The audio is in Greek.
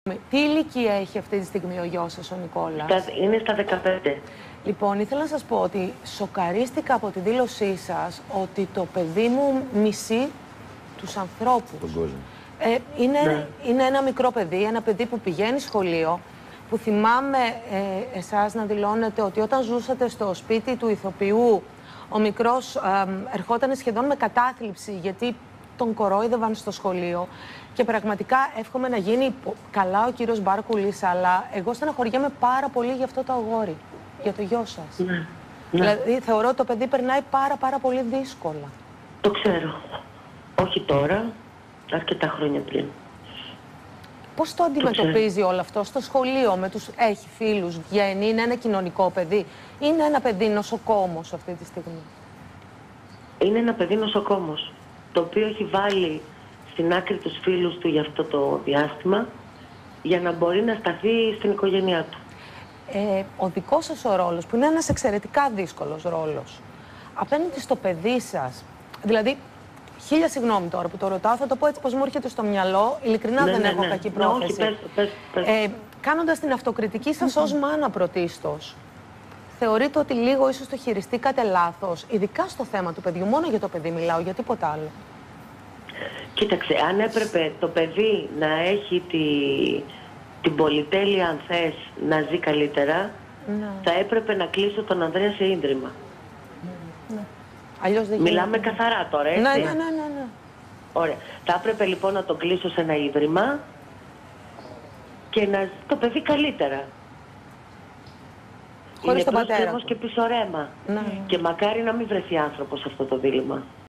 Τι ηλικία έχει αυτή τη στιγμή ο γιος σας, ο Νικόλας? Είναι στα 15. Λοιπόν, ήθελα να σας πω ότι σοκαρίστηκα από τη δήλωσή σας ότι το παιδί μου μισεί τους ανθρώπους. Τον κόσμο. Είναι ένα μικρό παιδί, ένα παιδί που πηγαίνει σχολείο, που θυμάμαι εσάς να δηλώνετε ότι όταν ζούσατε στο σπίτι του ηθοποιού, ο μικρός ερχόταν σχεδόν με κατάθλιψη γιατί τον κορόιδευαν στο σχολείο. Και πραγματικά εύχομαι να γίνει καλά ο κύριος Μπάρκουλης, αλλά εγώ στεναχωριέμαι πάρα πολύ για αυτό το αγόρι, για το γιο σας. Ναι. Δηλαδή θεωρώ ότι το παιδί περνάει πάρα πολύ δύσκολα. Το ξέρω. Όχι τώρα, αρκετά χρόνια πριν. Πώς το αντιμετωπίζει όλο αυτό στο σχολείο, έχει φίλους, βγαίνει, είναι ένα κοινωνικό παιδί, είναι ένα παιδί νοσοκόμος αυτή τη στιγμή? Είναι ένα παιδί νοσοκόμος, το οποίο έχει βάλει στην άκρη τους φίλους του για αυτό το διάστημα, για να μπορεί να σταθεί στην οικογένειά του. Ο δικός σας ο ρόλος, που είναι ένας εξαιρετικά δύσκολος ρόλος, απέναντι στο παιδί σας, δηλαδή, χίλια συγγνώμη τώρα που το ρωτάω, θα το πω έτσι πως μου έρχεται στο μυαλό, ειλικρινά δεν έχω κακή πρόθεση. Όχι, πες. Κάνοντας την αυτοκριτική σας ως μάνα πρωτίστως, θεωρείτε ότι λίγο ίσως το χειριστήκατε λάθος, ειδικά στο θέμα του παιδιού? Μόνο για το παιδί μιλάω, για τίποτα άλλο. Κοίταξε, αν έπρεπε το παιδί να έχει την πολυτέλεια, αν θες, να ζει καλύτερα, θα έπρεπε να κλείσω τον Ανδρέα σε ίδρυμα. Αλλιώς δεν Μιλάμε καθαρά τώρα, έτσι. Ναι. Ωραία. Θα έπρεπε λοιπόν να τον κλείσω σε ένα ίδρυμα και να ζει το παιδί καλύτερα. Χωρίς τον πατέρα Είναι και πίσω ρέμα. Ναι. Και μακάρι να μην βρεθεί άνθρωπος σε αυτό το δίλημμα.